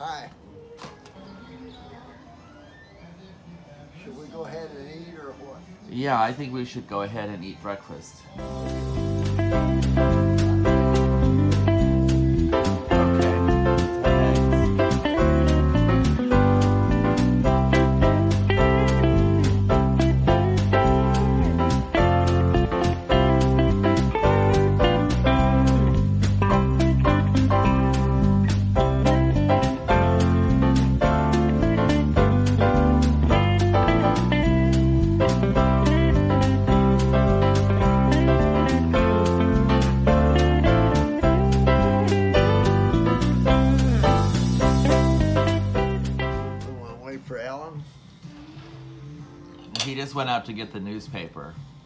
Hi. Should we go ahead and eat or what? Yeah, I think we should go ahead and eat breakfast. For Alan? He just went out to get the newspaper.